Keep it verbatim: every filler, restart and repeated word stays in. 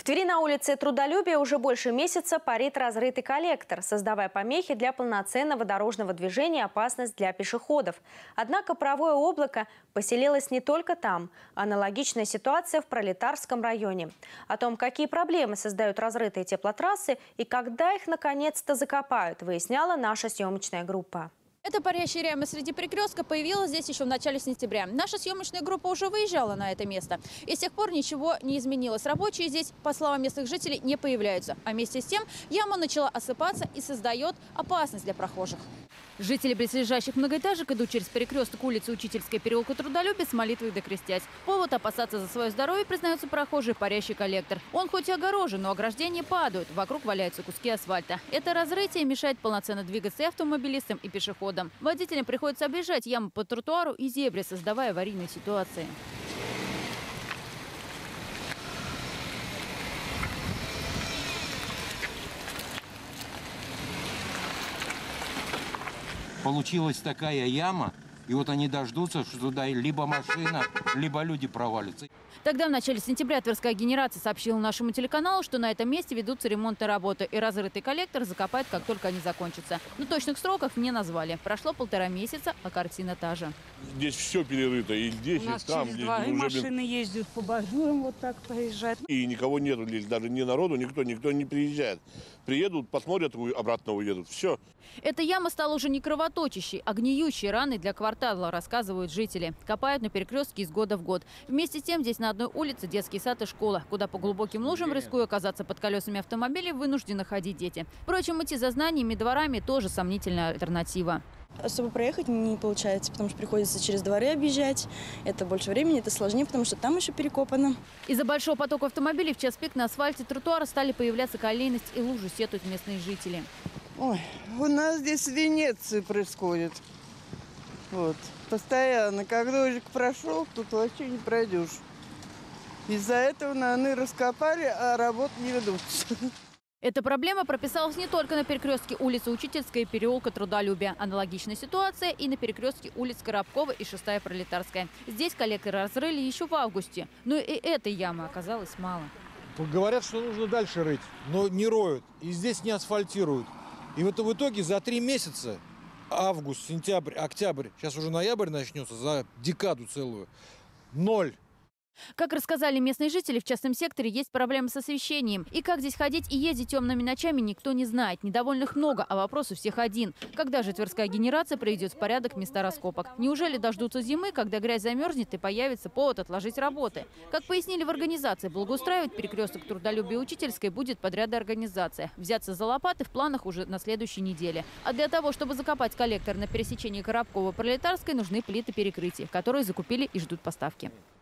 Твери на улице Трудолюбия уже больше месяца парит разрытый коллектор, создавая помехи для полноценного дорожного движения и опасность для пешеходов. Однако паровое облако поселилось не только там. Аналогичная ситуация в Пролетарском районе. О том, какие проблемы создают разрытые теплотрассы и когда их наконец-то закопают, выясняла наша съемочная группа. Эта парящая яма среди перекрестка появилась здесь еще в начале сентября. Наша съемочная группа уже выезжала на это место. И с тех пор ничего не изменилось. Рабочие здесь, по словам местных жителей, не появляются. А вместе с тем яма начала осыпаться и создает опасность для прохожих. Жители близлежащих многоэтажек идут через перекресток улицы Учительской, переулка Трудолюбия с молитвой докрестясь. Повод опасаться за свое здоровье, признаются прохожие, парящий коллектор. Он хоть и огорожен, но ограждения падают. Вокруг валяются куски асфальта. Это разрытие мешает полноценно двигаться и автомобилистам, и пешеходам. Водителям приходится объезжать яму по тротуару и зебре, создавая аварийные ситуации. Получилась такая яма, и вот они дождутся, что туда либо машина, либо люди провалятся. Тогда в начале сентября Тверская генерация сообщила нашему телеканалу, что на этом месте ведутся ремонтные работы, и разрытый коллектор закопают, как только они закончатся. Но точных сроков не назвали. Прошло полтора месяца, а картина та же. Здесь все перерыто, и здесь, У нас и там. через Здесь два и уже машины ездят по бордюрам, вот так проезжают. И никого нету здесь, даже ни народу, никто, никто не приезжает. Приедут, посмотрят, обратно уедут. Все. Эта яма стала уже не кровоточащей, а гниющей раной для квартала, рассказывают жители. Копают на перекрестке из года в год. Вместе с тем здесь на одной улице детский сад и школа, куда по глубоким лужам, рискуя оказаться под колесами автомобилей, вынуждены ходить дети. Впрочем, идти за знаниями дворами тоже сомнительная альтернатива. Особо проехать не получается, потому что приходится через дворы объезжать. Это больше времени, это сложнее, потому что там еще перекопано. Из-за большого потока автомобилей в час пик на асфальте тротуара стали появляться колейность и лужи, сетуют местные жители. Ой, у нас здесь в Венеции происходит. Вот. Постоянно. Как дождик прошел, тут вообще не пройдешь. Из-за этого, наверное, раскопали, а работы не ведутся. Эта проблема прописалась не только на перекрестке улицы Учительской и переулка Трудолюбия. Аналогичная ситуация и на перекрестке улиц Коробкова и шестая Пролетарская. Здесь коллектор разрыли еще в августе. Но и этой ямы оказалось мало. Говорят, что нужно дальше рыть, но не роют. И здесь не асфальтируют. И вот в итоге за три месяца, август, сентябрь, октябрь, сейчас уже ноябрь начнется, за декаду целую, ноль. Как рассказали местные жители, в частном секторе есть проблемы с освещением. И как здесь ходить и ездить темными ночами, никто не знает. Недовольных много, а вопрос у всех один. Когда же Тверская генерация приведет в порядок места раскопок? Неужели дождутся зимы, когда грязь замерзнет и появится повод отложить работы? Как пояснили в организации, благоустраивать перекресток Трудолюбия и Учительской будет подрядная организация. Взяться за лопаты в планах уже на следующей неделе. А для того, чтобы закопать коллектор на пересечении Коробкова и Пролетарской, нужны плиты перекрытия, которые закупили и ждут поставки.